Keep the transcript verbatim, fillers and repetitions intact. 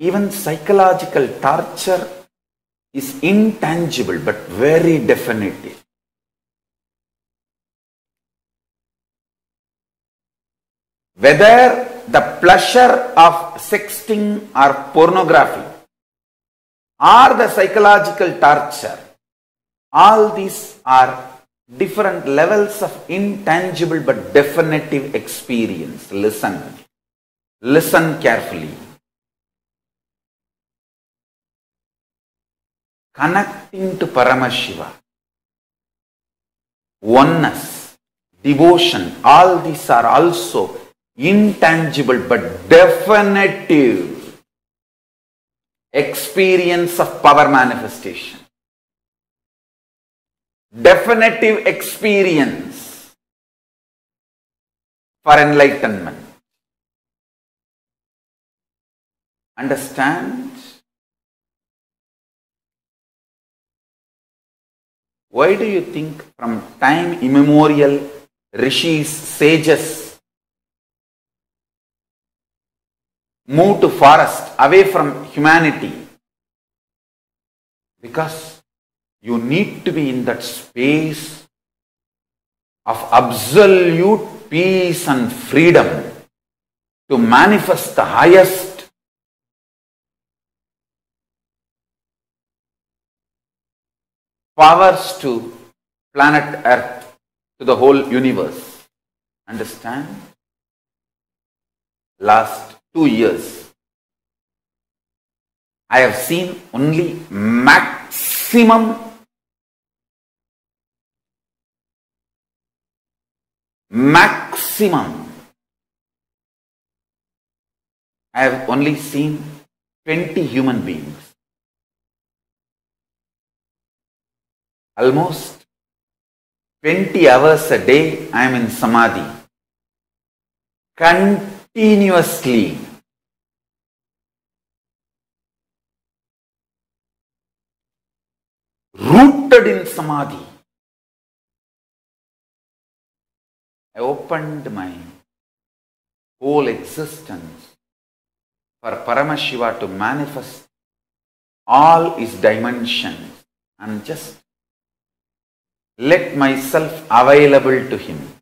even psychological torture is intangible but very definitive. Whether the pleasure of sexting or pornography or the psychological torture, all these are different levels of intangible but definitive experience. Listen. Listen carefully. Connecting to Paramashiva, oneness, devotion, all these are also intangible but definitive experience of power manifestation. Definitive experience for enlightenment. Understand? Why do you think from time immemorial rishis, sages moved to forest away from humanity? Because you need to be in that space of absolute peace and freedom to manifest the highest powers to planet Earth, to the whole universe. Understand? Last two years, I have seen only maximum Maximum. I have only seen twenty human beings. Almost twenty hours a day I am in Samadhi. Continuously. Rooted in Samadhi. I opened my whole existence for Paramashiva to manifest all his dimensions and just let myself available to him.